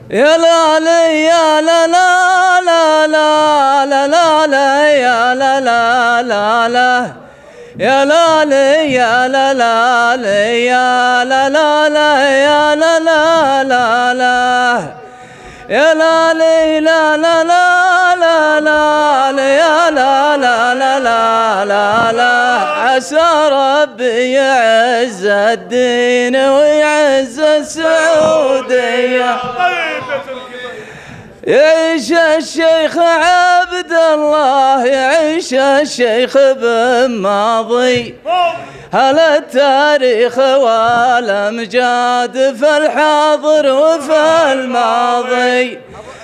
يا لا لا يا لا لا لا لا لا لا لا يا لا لا لا لا يا لا لا يا لا لا لا يا لا لا لا يا لا لا لا لا يا لا لا لا لا لا لا لا يا لا لا لا لا لا لا عسى ربي يعز الدين ويعز السعودية يعيش الشيخ عبد الله يعيش الشيخ بن ماضي هل التاريخ والأمجاد في الحاضر وفي الماضي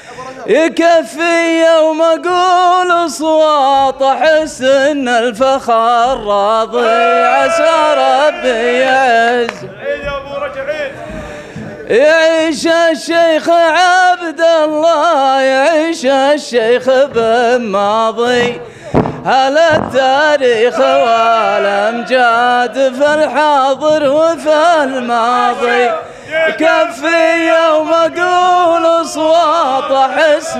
يكفي يوم أقول أصوات أحس إن الفخر راضي عسى ربي يعز يعيش الشيخ عبد الله يعيش الشيخ بن ماضي هل التاريخ والأمجاد في الحاضر وفي الماضي كفي يوم أقول أصوات أحس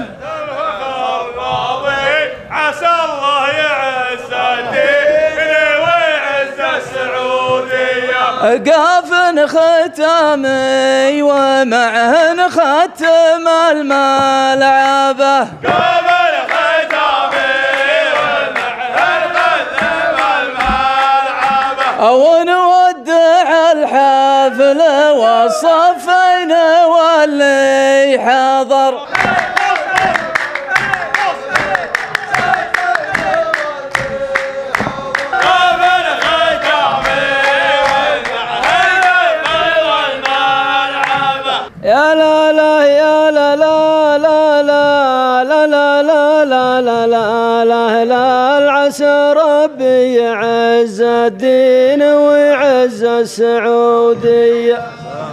عسى الله يعز الدين ويعز السعودية قافن ختامي ومعهن ختم الملعبة قافن ختامي ومعهن ختم الملعبة ونودع الحفل والصفين واللي حضر يا لا لا يا لا لا لا لا لا لا لا لا لا لا لا عسى ربي يعز الدين ويعز السعودية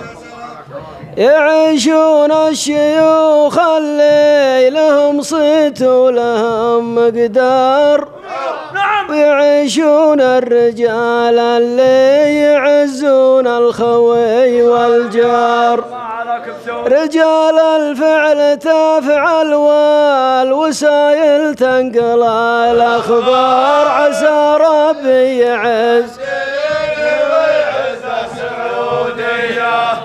يعيشون الشيوخ اللي لهم صيت ولهم مقدار ويعيشون الرجال اللي يعزون الخوي والجار رجال الفعل تفعل والوسائل تنقل الأخبار عسى ربي يعز السعودية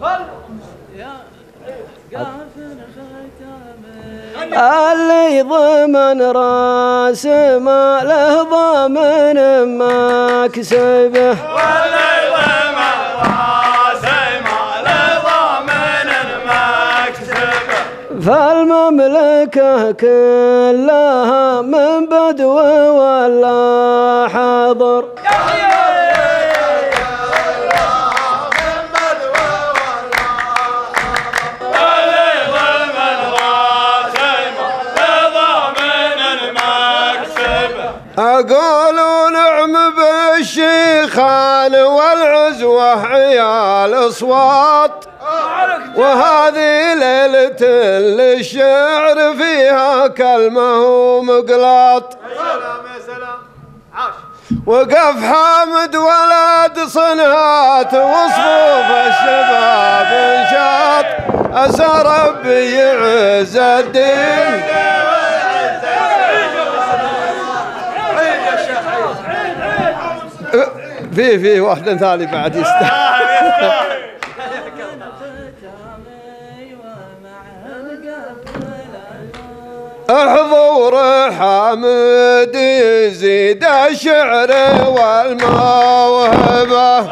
اللي ضمن راس ما له ضامن مكسبه واللي ضمن راس ما له ضامن مكسبه فالمملكة كلها من بدو ولا حاضر أقول نعم بالشيخان والعزوة عيال أصوات وهذه ليلة للشعر فيها كلمة ومقلاط وقف حامد ولد صنهات وصفوف الشباب انشاط عسى ربي يعز الدين في واحدة ثانية بعد حضور حامد يزيد الشعر والموهبة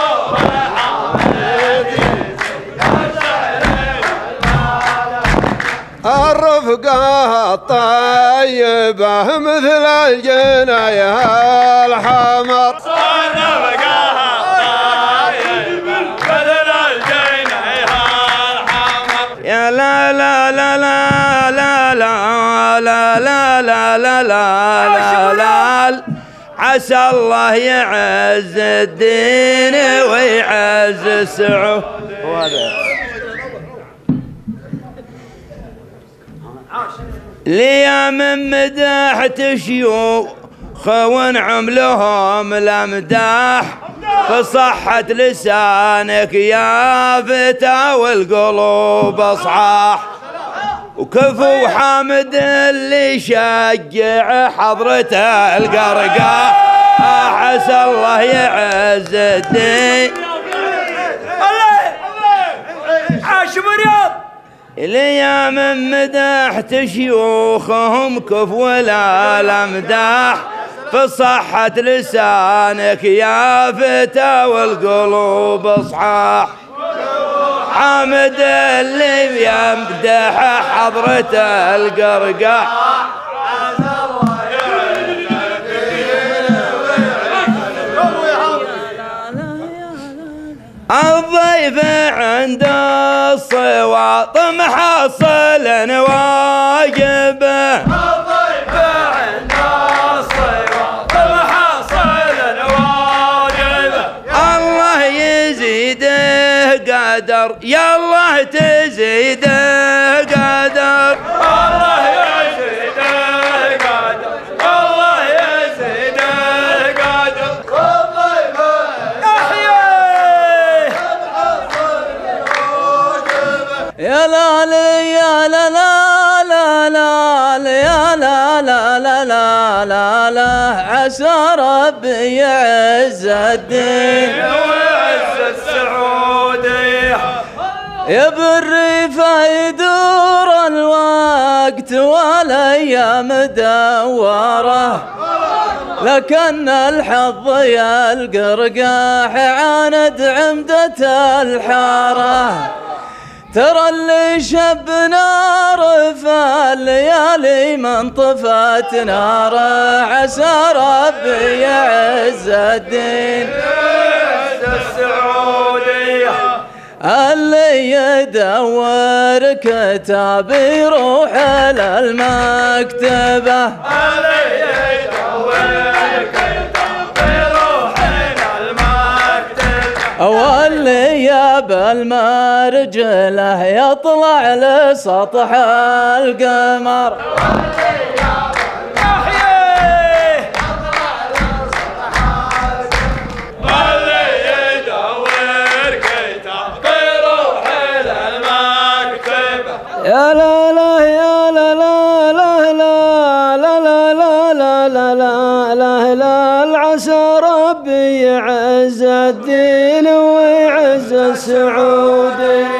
الرفقة الطيبة مثل الجناية الحمر الرفقة الطيبة مثل الجناية الحمر يا لا لا لا لا لا لا لا لا لا لا لا عسى الله يعز الدين ويعز السعودية ليا من مداحة شيوخ ونعم لهم الأمداح في صحة لسانك يا فتى والقلوب اصحاح، وكفو حامد اللي شجع حضرته القرقاح، عسى الله يعز الدين. عاش برياض اليا من مدحت شيوخهم كفو الامداح، في صحة لسانك يا فتى والقلوب اصحاح، حامد اللي بيمدح حضرته القرقاح، الضيف عند الصواط محصل واجبه، الضيف عند الصواط محصل واجبه، الله يزيده قدر يا الله تزيده قدر، الله يزيده قدر الله يزيده قدر، يا لا لا يا لا لا لا لا يا لا لا لا لا لا لا، عسى ربي يعز الدين ويعز السعودية، يا بالريفة يدور الوقت والايام دواره، لكن الحظ يا القرقاح عاند عمدة الحاره، ترى اللي شب نار في الليالي من طفت ناره، عسى ربي يعز الدين يعز السعودية، اللي يدور كتاب يروح للمكتبة، اللي يدور كتاب يروح للمكتبة، واللي ياب المرجله يطلع لسطح القمر، اللي يدور كتاب يروح للمكتبة، يا لا لا يا لا لا لا لا لا لا لا لا لا لا لا، عسى ربي يعز الدين ويعز السعودية،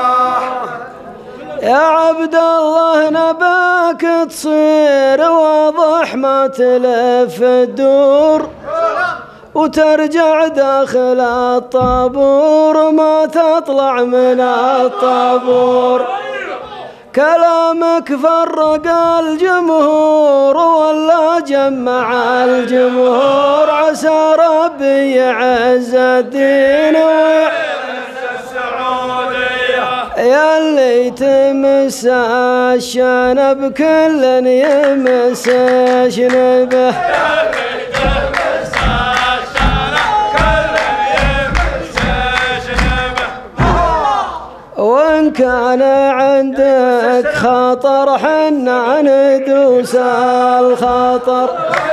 يا عبد الله نباك تصير واضح ما تلف الدور، وترجع داخل الطابور ما تطلع من الطابور، كلامك فرق الجمهور ولا جمع الجمهور، عسى ربي يعز الدين يعز السعودية، يا اللي تمس الشنب كل يمس شنبه، وإن كان عندك خطر حنا ندوس الخطر،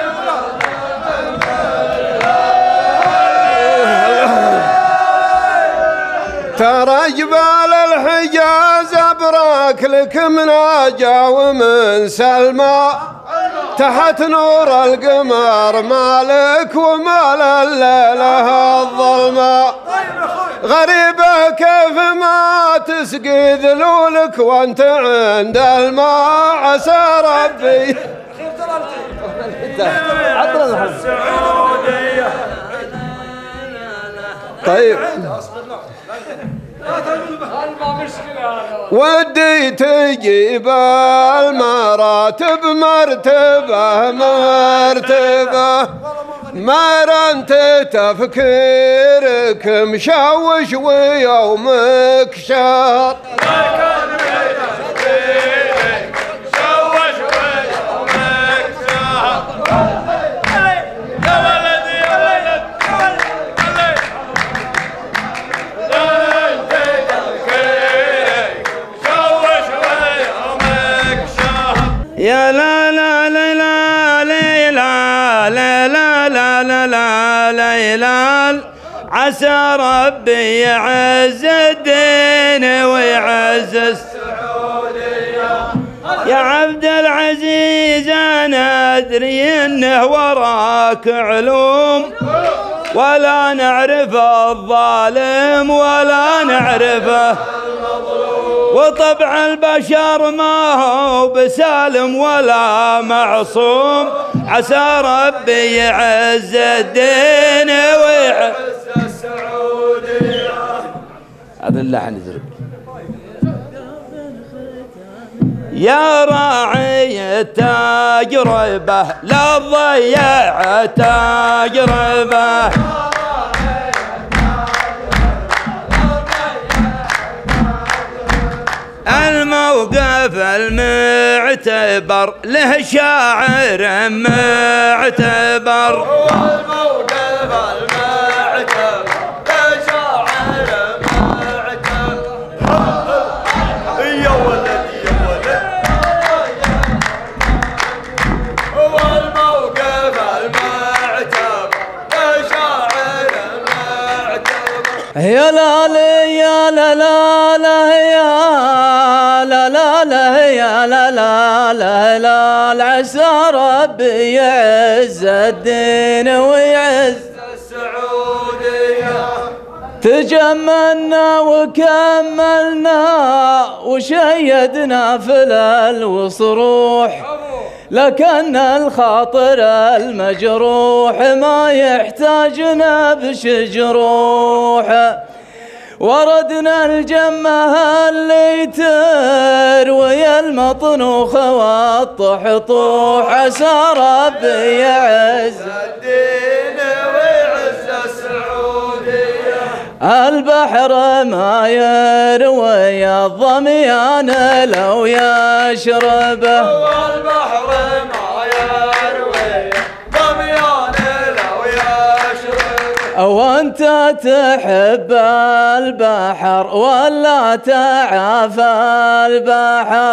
ترى جبال الحجاز أبراك لك مناجا ومن سلمى، تحت نور القمر مالك ومال الليلة الظلمة، غريبة كيف ما تسقي ذلولك وانت عند الماء، عسى ربي السعودية. طيب ودي تجيب المراتب مرتبة مرتبة، ما انت تفكيرك مشوش ويومك شهر، يا لا لا لا لا لا لا لا لا لا لا لا لا، عسى ربي يعز الدين ويعز السعودية. يا عبد العزيز أنا أدري إنه وراك علوم، ولا نعرف الظالم ولا نعرفه، وطبع البشر ما هو بسالم ولا معصوم. عسى ربي يعز الدين ويعز السعودية. هذا اللحن يزرق. يا راعي التجربة لا تضيع التجربة، الموقف المعتبر له شاعر معتبر، الموقف المعتبر له شاعر معتبر. يا ولد يا ولد، هو الموقف المعتبر له شاعر معتبر. يا لا يا لا لا لا يا لا لا لا يا لا لا لا لا. عسى ربي يعز الدين ويعز السعودية. تجملنا وكملنا وشيدنا فلل وصروح، لكن الخاطر المجروح ما يحتاج نبش جروح. وردنا الجمة اللي تروي المطنوخ والطحطوح. عسى ربي يعز الدين ويعز السعودية. البحر ما يروي الظميان لو يشربه، والبحر ما يروي ظميان لو يشرب. وانت تحب البحر ولا تعافى البحر.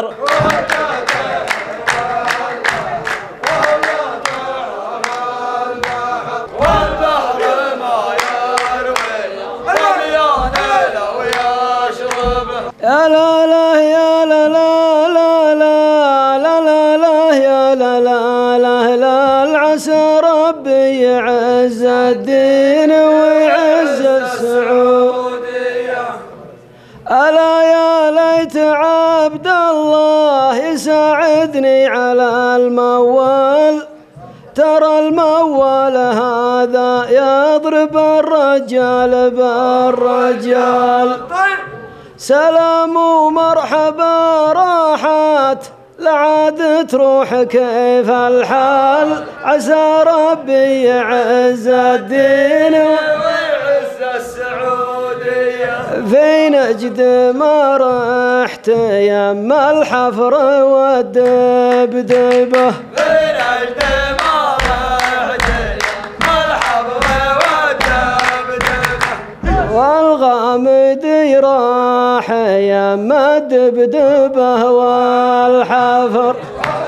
والبحر ما يروي ظميان لو يشرب. يا لا لا يا لا لا لا لا لا لا لا يا لا لا لا لا. عسى ربي يعز الدين ويعز السعودية. ألا يا ليت عبد الله يساعدني على الموال، ترى الموال هذا يضرب الرجال بالرجال. سلام ومرحبا راحات لعاد تروح كيف الحال. عسى ربي يعز الدين ويعز السعودية. في نجد ما رحت يم الحفر والدبدبة، في نجد ما رحت يم الحفر والدبدبة، والغامدي راح يم الدبدبة والحفر.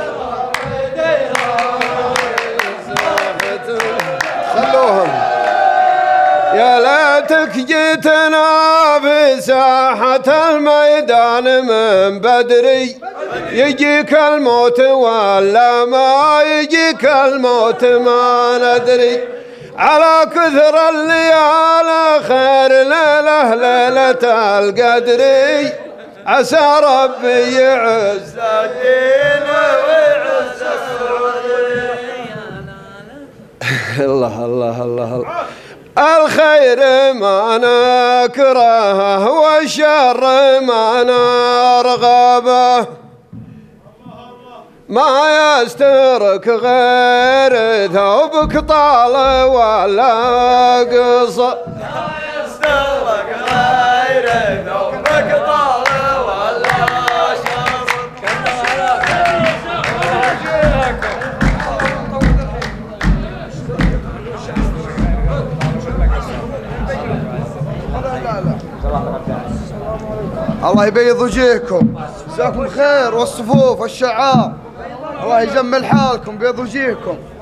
خلوهم. يا ليتك جيتنا في ساحة الميدان من بدري، يجيك الموت ولا ما يجيك الموت ما ندري. على كثر الليالي خير ليلة ليلة القدر. عسى ربي يعز الدين ويعز السعودية. الله الله الله الله. الخير ما نكرهه والشر ما نرغبه، ما يسترك غير ثوبك طال ولا قصر. ما يسترك غير ثوبك طال ولا شر. الله يبيض وجيهكم، جزاكم خير، والصفوف والشعار الله يجمل حالكم، بيض وجيهكم.